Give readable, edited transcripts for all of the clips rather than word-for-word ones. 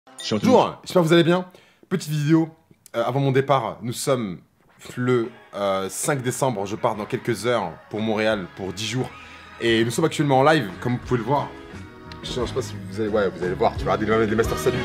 Bonjour, j'espère que vous allez bien. Petite vidéo avant mon départ. Nous sommes le 5 décembre. Je pars dans quelques heures pour Montréal pour 10 jours. Et nous sommes actuellement en live, comme vous pouvez le voir. Je sais pas si vous allez, vous allez le voir. Tu vas regarder les Masters Salut.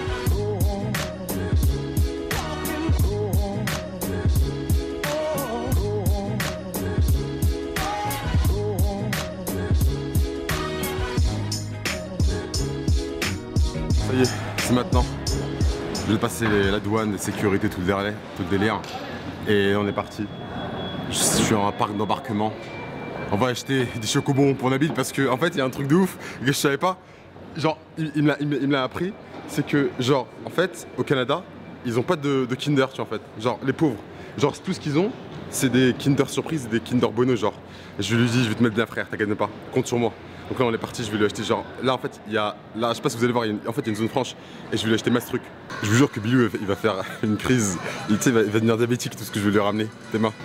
Ça y est, c'est maintenant. Je vais passer la douane, la sécurité, tout le délire. Et on est parti. Je suis en parc d'embarquement. On va acheter des chocobons pour Nabil parce que en fait il y a un truc de ouf que je savais pas. Genre il me l'a appris. C'est que genre en fait au Canada ils ont pas de Kinder, tu vois, en fait. Genre les pauvres. Genre tout ce qu'ils ont c'est des Kinder Surprise et des Kinder Bueno genre. Et je lui dis je vais te mettre bien frère, t'inquiète pas, compte sur moi. Donc là on est parti, je vais lui acheter genre, là en fait il y a, là je sais pas si vous allez voir, en fait il y a une zone franche et je vais lui acheter masse truc. Je vous jure que Billy il va faire une crise, tu sais il va devenir diabétique tout ce que je vais lui ramener, tes mains.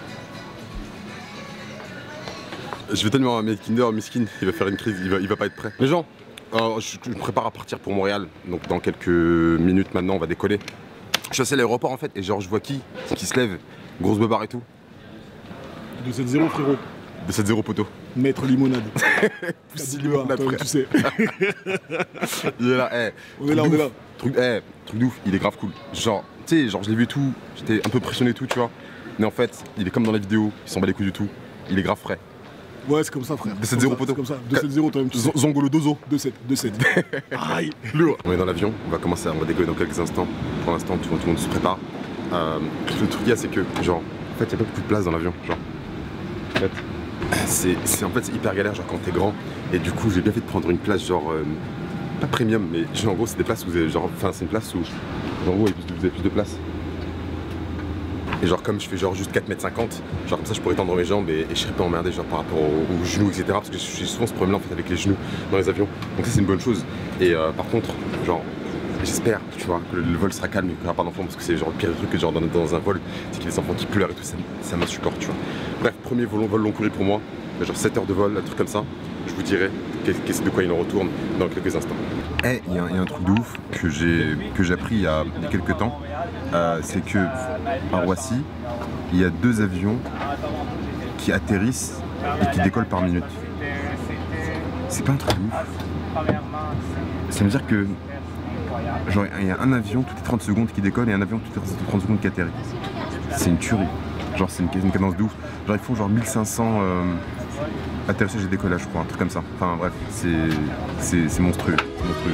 Je vais tellement ramener Kinder, Miskin, il va faire une crise, il va pas être prêt. Les gens, je me prépare à partir pour Montréal, donc dans quelques minutes maintenant on va décoller. Je suis à l'aéroport en fait et genre je vois qui se lève, grosse beubare et tout. 270 frérot. 270 poteau. Maître limonade. Poussi limonade frère. Tu sais. Il est là, on est là, on est là. Truc de ouf, il est grave cool. Genre, tu sais, genre je l'ai vu et tout, j'étais un peu pressionné et tout, tu vois. Mais en fait, il est comme dans la vidéo, il s'en bat les couilles du tout. Il est grave frais. Ouais, c'est comme ça frère. 270 poteau. C'est comme ça, 270 toi-même tu sais. Zongolo Dozo. 27. Aïe. Lourd. On est dans l'avion, on va décoller dans quelques instants. Pour l'instant, tout le monde se prépare. Le truc c'est que, genre, en fait, il n'y a pas beaucoup de place dans l'avion. Genre, en fait, c'est hyper galère, genre quand t'es grand. Et du coup, j'ai bien fait de prendre une place, genre, pas premium, mais genre, en gros, c'est des places où vous avez, genre, enfin, c'est une place où, en gros, vous avez plus de place. Et genre, comme je fais genre juste 4,50 m, genre comme ça, je pourrais tendre mes jambes et je serais pas emmerdé, genre par rapport aux genoux, etc. Parce que j'ai souvent ce problème-là en fait avec les genoux dans les avions. Donc ça, c'est une bonne chose. Et par contre, genre, j'espère, tu vois, que le vol sera calme et qu'il n'y aura pas d'enfants parce que c'est genre le pire truc que genre dans un vol, c'est qu'il y a des enfants qui pleurent et tout, ça m'insupporte, tu vois. Bref, premier vol long courrier pour moi, genre 7 heures de vol, un truc comme ça. Je vous dirai de quoi il en retourne dans quelques instants. Et il y a un truc de ouf que j'ai appris il y a quelques temps, c'est que à Roissy, il y a 2 avions qui atterrissent et qui décollent par minute. C'est pas un truc de ouf. Ça veut dire que genre il y a un avion toutes les 30 secondes qui décolle et un avion toutes les 30 secondes qui atterrit. C'est une tuerie. Genre c'est une cadence de ouf. Genre ils font genre 1500 atterrissage et décollage je crois, un truc comme ça. Enfin bref, c'est monstrueux. C'est monstrueux.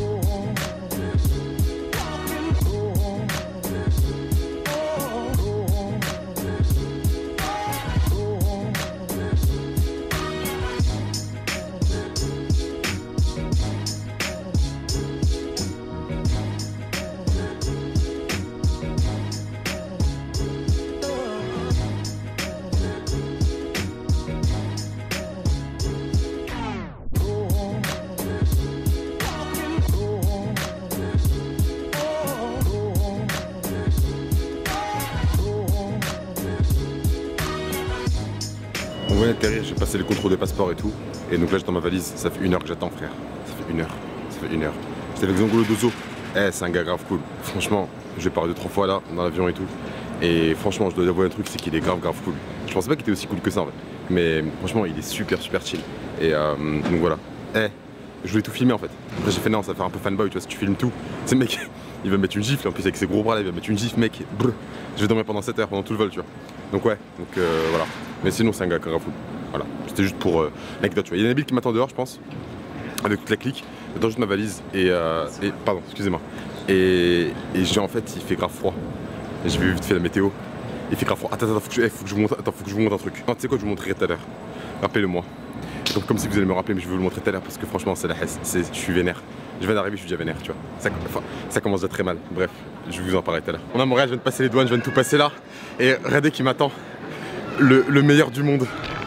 On vient d'atterrir, j'ai passé le contrôle des passeports et tout. Et donc là j'ai dans ma valise, ça fait 1 heure que j'attends frère. Ça fait 1 heure. Ça fait 1 heure. J'étais avec Zongolo Dozo. C'est un gars grave cool. Franchement, j'ai parlé 2-3 fois là, dans l'avion et tout. Et franchement, je dois avouer un truc, c'est qu'il est grave cool. Je pensais pas qu'il était aussi cool que ça en fait. Mais franchement, il est super chill. Et donc voilà. Je voulais tout filmer en fait. Après j'ai fait non, ça va faire un peu fanboy, tu vois, si tu filmes tout. C'est mec, il va mettre une gifle, en plus avec ses gros bras là, il va mettre une gifle mec. Brr. Je vais dormir pendant 7 heures, pendant tout le vol, tu vois. Donc ouais, voilà. Mais sinon c'est un gars grave fou. Voilà, c'était juste pour l'anecdote, tu vois. Il y a Nabil qui m'attend dehors, je pense, avec toute la clique. J'attends juste ma valise et pardon, excusez-moi. Et j'ai en fait, il fait grave froid. Et je vais vite fait la météo. Il fait grave froid. Attends, faut que je vous montre, un truc. Non, tu sais quoi, je vous montrerai tout à l'heure. Rappelez-le-moi. Donc comme si vous allez me rappeler, mais je vais vous le montrer tout à l'heure parce que franchement c'est la hesse. Je suis vénère. Je viens d'arriver, je suis déjà vénère, tu vois. Ça commence déjà très mal. Bref, je vais vous en parler tout à l'heure. On est à Montréal, je viens de passer les douanes, je viens de tout passer là. Et regardez qui m'attend. Le meilleur du monde.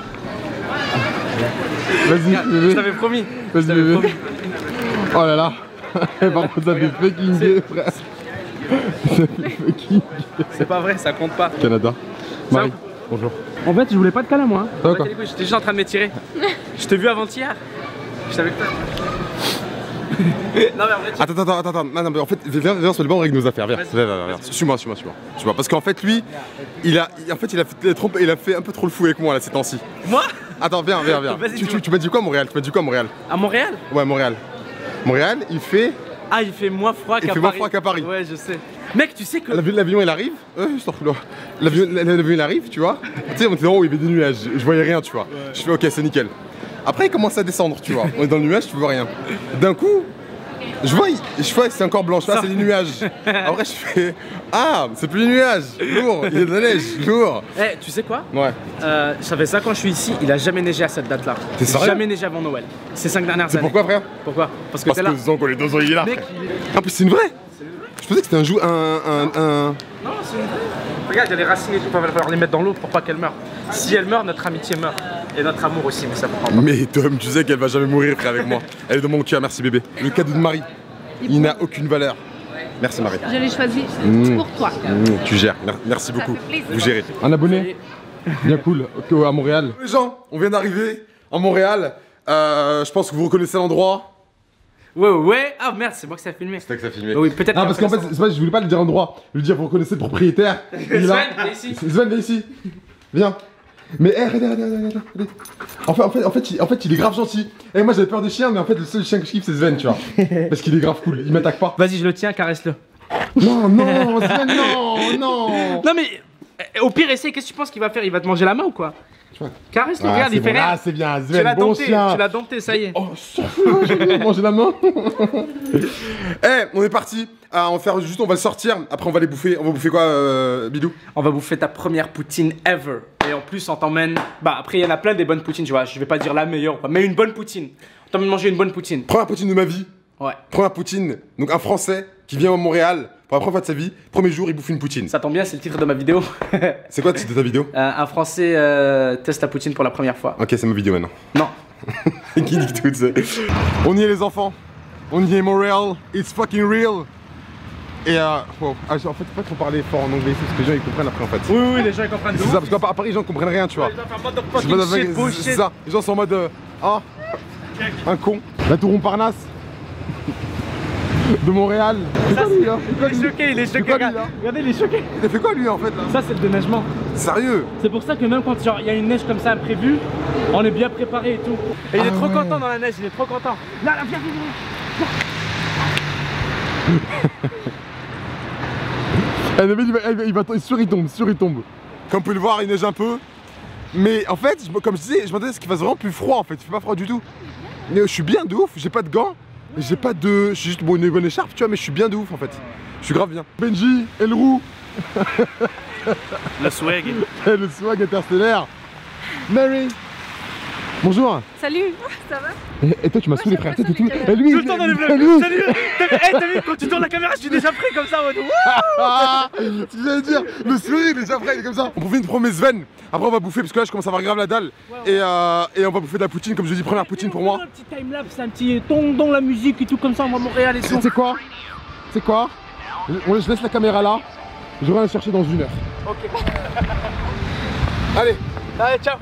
Vas-y, je t'avais promis. Vas-y, oh là là. Par contre, ça fait fucking frère. Ça fait fucking. C'est pas vrai, ça compte pas. Canada. Marie, bonjour. En fait, je voulais pas de câlin moi. D'accord. J'étais juste en train de m'étirer. Je t'ai vu avant-hier. J'étais avec toi. Non mais en vrai, Attends. Non, mais en fait, viens sur le banc, on règle nos affaires. Viens. Suis-moi. Parce qu'en fait, lui, il a fait un peu trop le fou avec moi là ces temps-ci. moi Attends, viens. Vas-y, Tu m'as dit quoi à Montréal? À Montréal? Ouais, Montréal. Montréal, il fait. Ah, il fait moins froid qu'à Paris. Il fait moins froid qu'à Paris. Ouais, je sais. Mec, tu sais que. L'avion il arrive. L'avion il arrive, tu vois. Tu sais, on était en haut, il y avait des nuages. Je voyais rien, tu vois. Ouais. Je fais ok, c'est nickel. Après, il commence à descendre, tu vois. On est dans le nuage, tu vois rien. D'un coup, je vois c'est encore blanc. Je vois, c'est les nuages. Après, je fais ah, c'est plus les nuages. Lourd, il y a de la neige, lourd. Eh, tu sais quoi? Ouais. Ça fait 5 ans que je suis ici, il a jamais neigé à cette date-là. T'es sérieux? Jamais neigé avant Noël. Ces 5 dernières années. Pourquoi, frère? Pourquoi? Parce que les 2 ans, il est là. Mec, Ah, puis c'est une vraie. Je pensais que c'était un jeu, Non, c'est une vraie. Regarde, il y a les racines et tout, il va falloir les mettre dans l'eau pour pas qu'elle meure. Si elle meurt, notre amitié meurt. Et notre amour aussi, mais ça prend pas. Mais Tom, tu sais qu'elle va jamais mourir, frère, avec moi. Elle est dans mon cœur, merci bébé. Le cadeau de Marie, il n'a aucune valeur. Merci Marie. Je l'ai choisi pour toi. Tu gères, merci beaucoup. Vous gérez. Un abonné? Bien cool, à Montréal. Les gens, on vient d'arriver à Montréal. Je pense que vous reconnaissez l'endroit. Ouais. Ah merde, c'est moi que ça a filmé. C'est toi que ça a filmé. Oui, peut-être. Ah, parce qu'en fait, c'est pas, je voulais pas le dire endroit. Je voulais dire, vous reconnaissez le propriétaire. Sven, viens ici. Sven, viens ici. Viens. Mais regardez. En fait, il est grave gentil. Et moi, j'avais peur des chiens, mais en fait, le seul chien que je kiffe, c'est Sven, tu vois. Parce qu'il est grave cool, il m'attaque pas. Vas-y, je le tiens, caresse-le. Non, Sven, non. Non, mais au pire, essaye, qu'est-ce que tu penses qu'il va faire? Il va te manger la main ou quoi? Caresse-le, regarde, il fait rien. Ah, c'est bien, Sven, bon chien. Tu l'as dompté, ça y est. Oh, je vais manger la main. On est parti. On va le sortir. Après, on va les bouffer. On va bouffer quoi, Bidou? On va bouffer ta première poutine ever. Et en plus, on t'emmène. Bah, après, il y en a plein des bonnes poutines, tu vois. Je vais pas dire la meilleure, quoi, mais une bonne poutine. On t'emmène manger une bonne poutine. Première poutine de ma vie. Ouais. Première poutine. Donc, un Français qui vient à Montréal pour la première fois de sa vie. Premier jour, il bouffe une poutine. Ça tombe bien, c'est le titre de ma vidéo. C'est quoi le titre de ta vidéo? Un Français teste la poutine pour la première fois. Ok, c'est ma vidéo maintenant. Non. Qui dit tout ça? On y est, les enfants. On y est, Montréal. It's fucking real. Et en fait, faut parler fort en anglais parce que les gens ils comprennent après en fait. Oui, les gens ils comprennent. C'est ça, parce qu'à Paris, les gens comprennent rien, tu vois. C'est ça, les gens sont en mode un con. La tour Montparnasse de Montréal. C'est quoi lui là? Il est choqué, regardez, il est choqué. Il a fait quoi lui en fait là? Ça, c'est le déneigement. Sérieux? C'est pour ça que même quand il y a une neige comme ça imprévue, on est bien préparé et tout. Et il est trop content dans la neige, il est trop content. Là, viens. Il tombe. Comme vous pouvez le voir, il neige un peu. Mais en fait, comme je disais, je m'attendais à ce qu'il fasse vraiment plus froid en fait. Il fait pas froid du tout. Mais je suis bien de ouf, j'ai pas de gants. J'ai pas de. J'ai juste une bonne écharpe, tu vois, mais je suis bien de ouf en fait. Je suis grave bien. Benji et le roux. Le swag. Le swag interstellaire. Mary. Bonjour. Salut, ça va? Et toi tu m'as saoulé frère, et lui tout le temps dans les vlogs. Salut. T'as vu, quand tu tournes la caméra, je suis déjà prêt comme ça en mode. Tu viens de dire, le sourire il est déjà prêt, il est comme ça. On profite de prendre mes Sven. Après on va bouffer parce que là je commence à avoir grave la dalle. Et on va bouffer de la poutine, comme je dis, première poutine pour moi. Un petit timelapse, un petit ton dans la musique et tout comme ça, on va Montréal et tout. C'est quoi? Je laisse la caméra là. Je reviens la chercher dans 1 heure. Ok. Allez, ciao.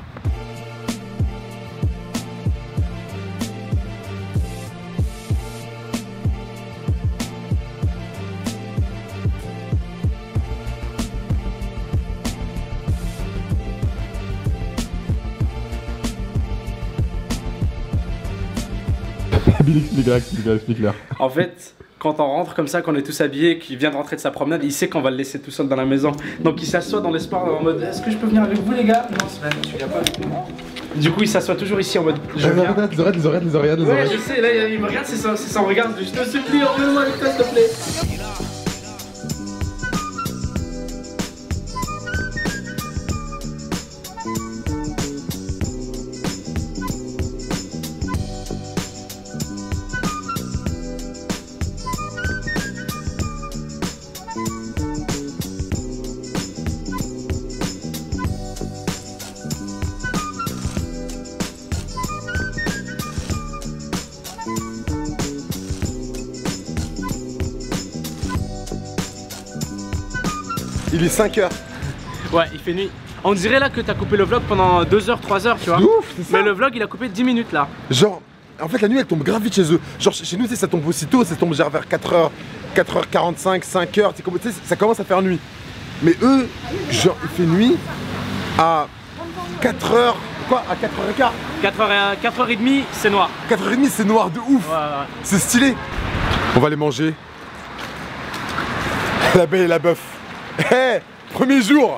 Explique-leur. En fait, quand on rentre comme ça, qu'on est tous habillés, qu'il vient de rentrer de sa promenade, il sait qu'on va le laisser tout seul dans la maison. Donc il s'assoit dans l'espoir en mode est-ce que je peux venir avec vous les gars? Non Sven, tu viens pas avec nous. Du coup il s'assoit toujours ici en mode je viens. Les oreilles. Ouais je sais, là il me regarde, c'est son regard, je te supplie, emmène-moi avec toi s'il te plaît. Il est 5 h. Ouais, il fait nuit. On dirait là que t'as coupé le vlog pendant 2 h, 3 h, tu vois. Ouf, c'est ça. Mais le vlog il a coupé 10 minutes là. Genre, En fait, la nuit, elle tombe grave vite chez eux. Genre, chez nous, tu sais, ça tombe aussitôt, ça tombe genre vers 4h, 4h45, 5h, tu sais, ça commence à faire nuit. Mais eux, genre, il fait nuit à 4h, quoi, à 4h15. 4h30, c'est noir. 4h30, c'est noir de ouf. Ouais. C'est stylé. On va aller manger. La Belle et la Bœuf. Hé, premier jour.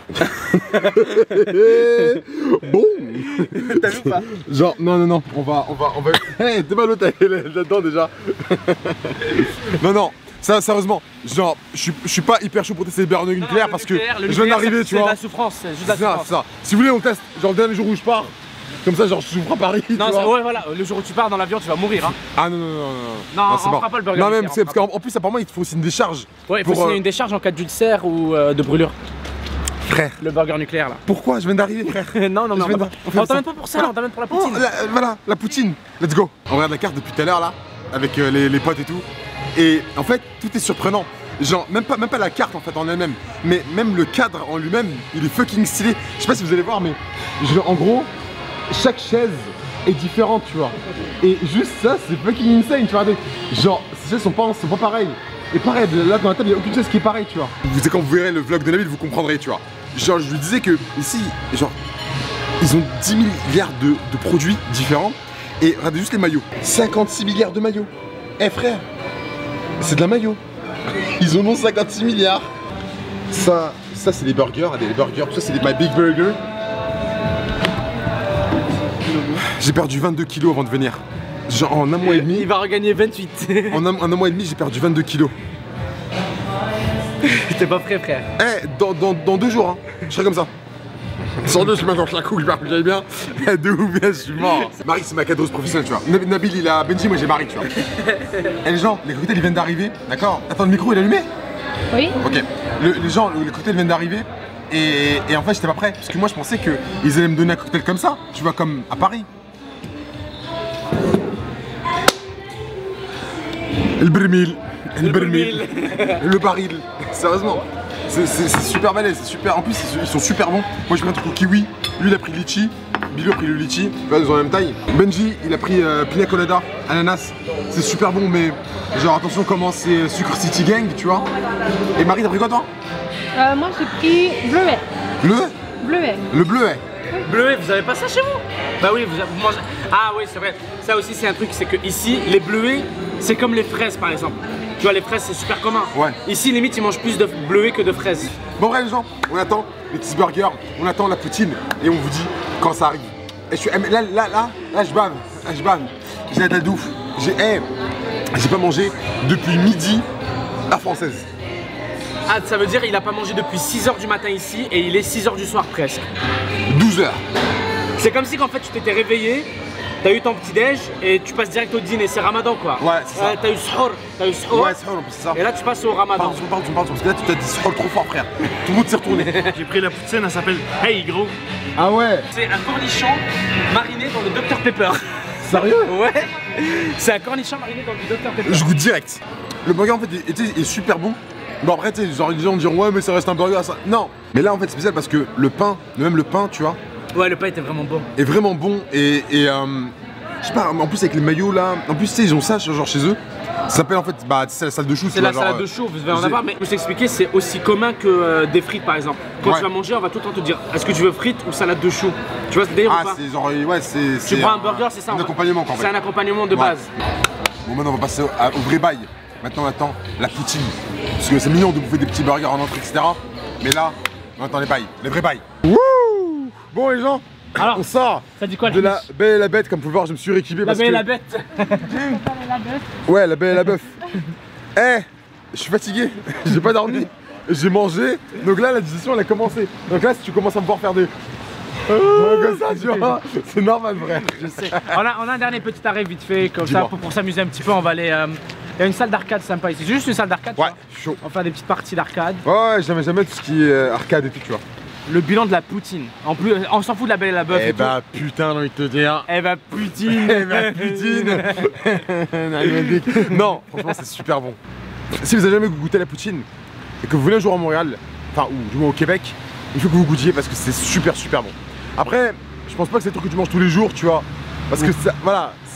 Bon. T'as vu ou pas? Genre, non, on va. Hé, t'es mal là-dedans déjà. Non, ça, sérieusement, genre, je suis pas hyper chaud pour tester les burgers nucléaires parce que je viens d'arriver, tu vois. C'est la souffrance, c'est juste la souffrance. Ça. Si vous voulez, on teste, genre, le dernier jour où je pars. Comme ça, genre, je souffre à Paris. Non, tu vois. ouais, voilà, le jour où tu pars dans l'avion, tu vas mourir. Hein. Ah non. Non, on fera pas le burger. Non, même, nucléaire, parce qu'en plus, apparemment, il te faut aussi une décharge. Ouais, il faut signer une décharge en cas d'ulcère ou de brûlure. Frère. Le burger nucléaire là. Pourquoi? Je viens d'arriver, frère. Non, on t'emmène pas pour ça, on t'emmène pour la poutine. Voilà, la poutine. Let's go. On regarde la carte depuis tout à l'heure là, avec les potes et tout. Et en fait, tout est surprenant. Genre, même pas la carte en fait en elle-même, mais même le cadre en lui-même, il est fucking stylé. Je sais pas si vous allez voir, mais en gros, chaque chaise est différente, tu vois. Et juste ça, c'est fucking insane, tu vois. Genre, ces chaises sont pas pareilles. Et pareil, là dans la table, il n'y a aucune chaise qui est pareille, tu vois. Quand vous verrez le vlog de Nabil, vous comprendrez, tu vois. Genre, je lui disais que ici, genre, ils ont 10 milliards de produits différents. Et regardez juste les maillots. 56 milliards de maillots. Eh frère, c'est de la maillot. Ils en ont 56 milliards. Ça c'est les burgers, les burgers, ça c'est My Big Burger. J'ai perdu 22 kilos avant de venir. Genre en un mois et demi. Il va regagner 28. En un mois et demi, j'ai perdu 22 kilos. T'es pas prêt, frère. Eh, dans 2 jours, hein, je serai comme ça. Sur 2, je suis maintenant la couille, j'aille bien. De ouf, bien, je suis mort. Marie, c'est ma cadreuse professionnelle, tu vois. Nabil, il a Benji, moi j'ai Marie, tu vois. Et les gens, les cocktails, ils viennent d'arriver, d'accord? Attends, le micro, il est allumé? Oui. Ok. Les gens, les cocktails viennent d'arriver. Et en fait, j'étais pas prêt. Parce que moi, je pensais qu'ils allaient me donner un cocktail comme ça, tu vois, comme à Paris. Le Bermil. Le baril. Sérieusement. C'est super balèze, c'est super. En plus, ils sont super bons. Moi, j'ai pris un truc au kiwi. Lui, il a pris le litchi. Bilou a pris le litchi. Ils ont la même taille. Benji, il a pris pina colada, ananas. C'est super bon, mais genre, attention comment c'est Sucre City Gang, tu vois. Et Marie, t'as pris quoi, toi? Moi, j'ai pris bleuet. Bleuet. Le bleuet. Bleuet, vous avez pas ça chez vous? Bah oui, vous mangez. Ah oui, c'est vrai. Ça aussi, c'est un truc, c'est que ici, les bleuets, c'est comme les fraises, par exemple. Tu vois, les fraises, c'est super commun. Ouais. Ici, limite, ils mangent plus de bleuets que de fraises. Bon, bref, les gens, on attend les petits burgers, on attend la poutine et on vous dit quand ça arrive. Et là, je bave. J'ai la dalle de ouf. J'ai pas mangé depuis midi à française. Ah, ça veut dire qu'il a pas mangé depuis 6h du matin ici et il est 6h du soir presque. 12h. C'est comme si qu'en fait tu t'étais réveillé, t'as eu ton petit déj et tu passes direct au dîner, c'est Ramadan quoi. Ouais, c'est ça. T'as eu sahur. Ouais, sahur, c'est ça. Et là tu passes au Ramadan. Pardon, parce que là tu t'as dit sahur trop fort, frère. Tout le monde s'est retourné. J'ai pris la poutine, elle s'appelle Hey gros. Ah ouais. C'est un cornichon mariné dans le Dr Pepper. Sérieux? Ouais. C'est un cornichon mariné dans du Dr Pepper. Je goûte direct. Le burger en fait est super bon. Bon après tu sais, genre les gens diront ouais mais ça reste un burger ça. Non. Mais là en fait c'est spécial parce que le pain, même le pain tu vois. Ouais, le pain était vraiment bon. Est vraiment bon et je sais pas, en plus avec les maillots là, en plus tu sais ils ont ça genre chez eux. Ça s'appelle en fait, c'est la salle de chou. C'est la salade de chou, vous devez en avoir, mais je vous expliquer, c'est aussi commun que des frites par exemple. Quand tu vas manger, on va tout le temps te dire est-ce que tu veux frites ou salade de chou? Tu vois ce délire ou pas? C'est genre, ouais, c'est. Tu prends un burger, c'est ça? Un accompagnement quand même. C'est un accompagnement de base. Bon, maintenant on va passer au vrai bail. Maintenant on attend la poutine. Parce que c'est mignon de bouffer des petits burgers en entrée, etc. Mais là, on attend les bails, les vrais bails. Wouh! Bon les gens, alors, on sort ça dit quoi, de la Belle et la Bête, comme vous pouvez voir, je me suis rééquipé la parce Belle que... et la Bête. Ouais, la Belle et la Bœuf. Je suis fatigué, j'ai pas dormi, j'ai mangé, donc là la digestion elle a commencé. Donc là si tu commences à me voir faire des... comme ça tu vois, c'est normal frère. Je sais. On a un dernier petit arrêt vite fait, comme ça, pour s'amuser un petit peu, on va aller... Il y a une salle d'arcade sympa ici, c'est juste une salle d'arcade. Ouais, chaud. On va faire des petites parties d'arcade. Ouais, jamais tout ce qui est arcade et tout tu vois. Le bilan de la poutine. En plus, on s'en fout de la Belle et la Bœuf. Eh bah putain, j'ai envie de te dire. Eh bah poutine. Eh bah poutine. Non, franchement c'est super bon. Si vous avez jamais goûté la poutine et que vous venez un jour à Montréal, enfin ou du moins au Québec, il faut que vous goûtiez parce que c'est super bon. Après, je pense pas que c'est un truc que tu manges tous les jours, tu vois. Parce que ça, voilà,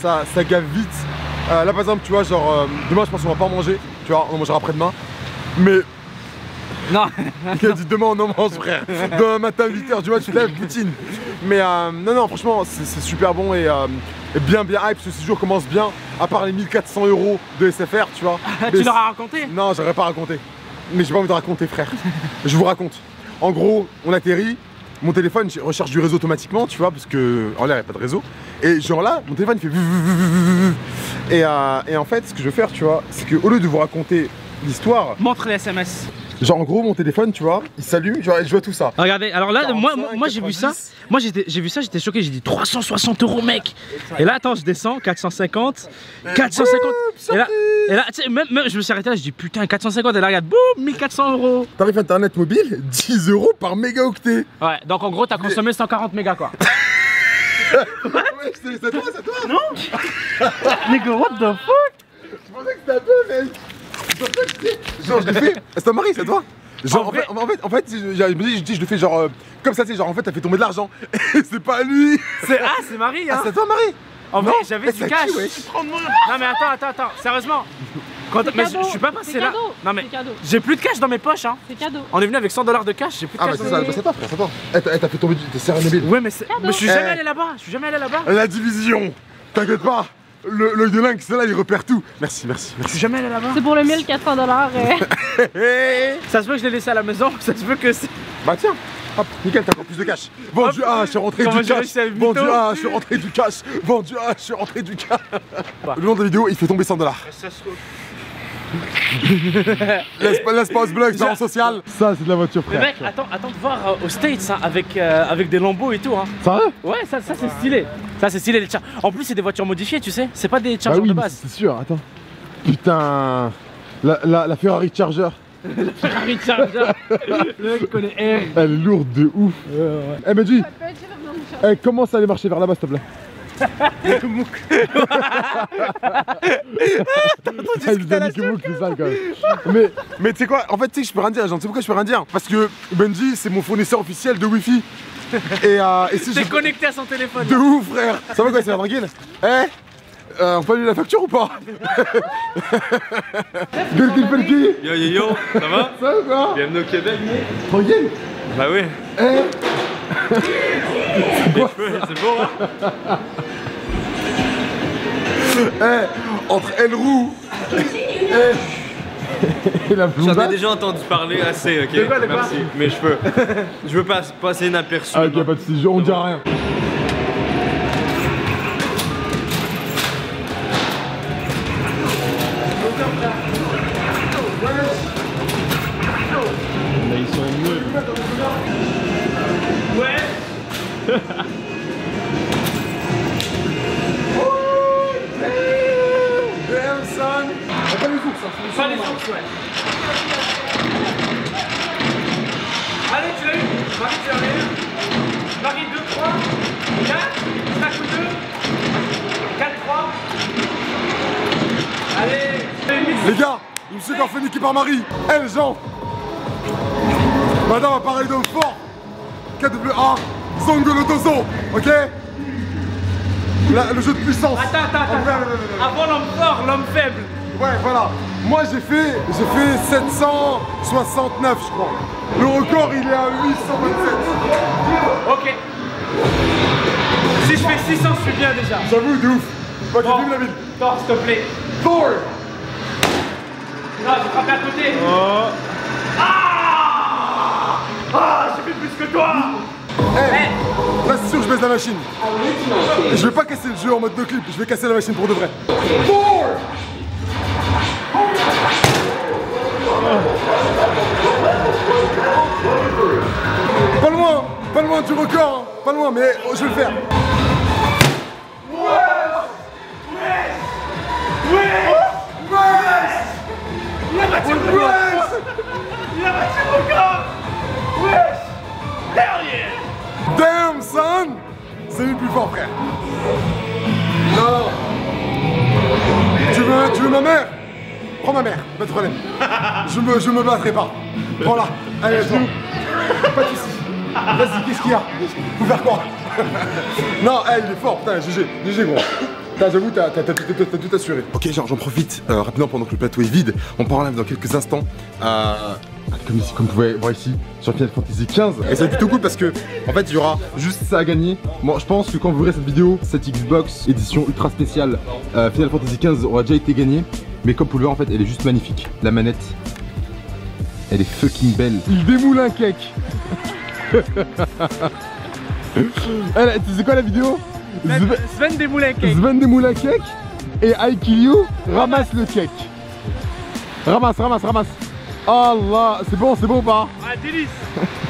ça gave vite. Là par exemple, tu vois, genre demain je pense qu'on va pas manger, tu vois, on mangera après-demain. Mais Non. il a dit demain on en mange, frère. Demain matin 8h, tu vois, tu lèves poutine. Mais non, franchement, c'est super bon et bien hype. Ce séjour commence bien, à part les 1400 € de SFR, tu vois. Tu leur as raconté? Non, j'aurais pas raconté. Mais j'ai pas envie de raconter, frère. Je vous raconte. En gros, on atterrit. Mon téléphone recharge du réseau automatiquement, tu vois, parce que en l'air il n'y a pas de réseau. Et genre là, mon téléphone il fait et en fait, ce que je veux faire, tu vois, c'est qu'au lieu de vous raconter l'histoire, montre les SMS. genre en gros, mon téléphone, tu vois, il s'allume, tu vois, et je vois tout ça. Regardez, alors là, 45, moi j'ai vu ça. 90. Moi j'ai vu ça, j'étais choqué. J'ai dit 360 €, mec. Et là, attends, je descends, 450, 450. Et là, tu sais, même je me suis arrêté là, je dis putain, 450. Et là, regarde, boum, 1400 €. Tarif internet mobile, 10 € par mégaoctet. Ouais, donc en gros, t'as consommé 140 mégas quoi. Ouais, c'est toi, c'est toi. Non. Nigga, what the fuck? Je pensais que c'était à toi, mec. Genre, je le fais. C'est ton mari, c'est toi. Genre, en fait, je le fais genre comme ça, tu sais, genre en fait, t'as fait tomber de l'argent. C'est pas lui. C'est Marie, hein. Ah, c'est toi, Marie. En vrai, Non, j'avais du c'est cash. qui, ouais. Non mais attends, sérieusement. Mais je suis pas passé là. cadeau, Non mais c'est cadeau. j'ai plus de cash dans mes poches, hein. C'est cadeau. On est venu avec 100 $ de cash, j'ai plus de Ah, cash. bah dans c'est mes- ça, c'est toi, frère, c'est toi. T'as fait tomber tes serres mobiles. Ouais, mais je suis jamais Eh. allé là-bas. Je suis jamais allé là-bas. La division. T'inquiète pas. Le de lynx, là, il repère tout. Merci. Je suis jamais allé là-bas. C'est pour le 1400 $. Ça se peut que je l'ai laissé à la maison. Ça se peut que c'est. Bah tiens. Hop, nickel, t'as encore plus de cash. Vendu A, je suis rentré Comment du j'ai cash. réussi à le Vendu mytho. A, je suis rentré du cash. Vendu A, je suis rentré du cash. Le nom de la vidéo, il fait tomber 100 $. Laisse pas ce blog, c'est en social. Ça, c'est de la voiture, Mais frère. mec, attends de voir aux States hein, avec des lambeaux et tout. Hein. Sérieux? Ouais, ça c'est stylé. Ça c'est stylé les Char- En plus, c'est des voitures modifiées, tu sais. C'est pas des Chargers de base. c'est sûr, attends. Putain. La Ferrari Charger. Ferrari Charger. Le mec connaît R. Elle est lourde de ouf. Eh, Benji, commence à aller marcher vers là-bas, s'il te plaît. Ah, il a niqué Mouk, c'est sale quand même. Mais tu sais quoi, en fait, tu sais que je peux rien dire, genre, tu sais pourquoi je peux rien dire? Parce que Benji, c'est mon fournisseur officiel de Wi-Fi. Et si T'es je. connecté à son téléphone. De ouf, frère. Ça va quoi, c'est tranquille? On peut annuler la facture ou pas? Pelki. Yo, ça va? Ça va ou quoi? Bienvenue au Québec. Tranquille? Bah oui. C'est beau, hein? Entre Elrou et la J'en blondasse. ai déjà entendu parler assez, ok? De quoi? Merci. Mais je veux pas passer inaperçu. Ah, ok, pas de soucis, on dit rien. Damn son. Pas les ours, hein. Pas les ours, ouais. Allez, tu l'as eu. Marie, tu l'as eu. Marie, 2, 3, 4. Stack ou 2. 4, 3. Allez. Les gars, je me suis encore fait niquer par Marie. Elle, Jean. Madame appareil d'homme fort. KWA, Zongolo Dozo, ok? Le jeu de puissance. Attends. Avant l'homme fort, l'homme faible. Ouais, voilà. Moi j'ai fait 769, je crois. Le record il est à 827. Ok. Si je fais 600, je suis bien déjà. J'avoue, de ouf. Ok, Bon. vive la ville. Thor, s'il te plaît. Thor. Non, j'ai frappé à côté. Ah, j'ai fait plus que toi. Là c'est sûr que je baisse la machine. Et je vais pas casser le jeu en mode de clip, je vais casser la machine pour de vrai. Thor. Pas loin du record, hein. Pas loin, mais je vais le faire. Il a battu le record. Il a battu le record. Wesh. Hell yeah. Damn son. C'est lui le plus fort, frère. Non. Tu veux ma mère? Prends ma mère, pas de problème. Je me battrai pas. Prends-la. Allez, let's go. Pas de soucis. Vas-y, qu'est-ce qu'il y a? Faut faire quoi? Non, il est fort, putain, GG gros. J'avoue, t'as tout assuré. Ok, genre j'en profite rapidement pendant que le plateau est vide. On part en live dans quelques instants. Comme vous pouvez voir ici, sur Final Fantasy XV. Et c'est plutôt cool parce que, en fait, il y aura juste ça à gagner. Moi, je pense que quand vous verrez cette vidéo, cette Xbox édition ultra spéciale Final Fantasy XV aura déjà été gagnée. Mais comme vous le voyez, en fait, elle est juste magnifique. La manette, elle est fucking belle. Il démoule un cake. C'est quoi la vidéo? Sven démoule un cake. Sven démoule un cake et I Kill You ramasse le cake. Ramasse. Allah, c'est bon ou pas? Ah, délice.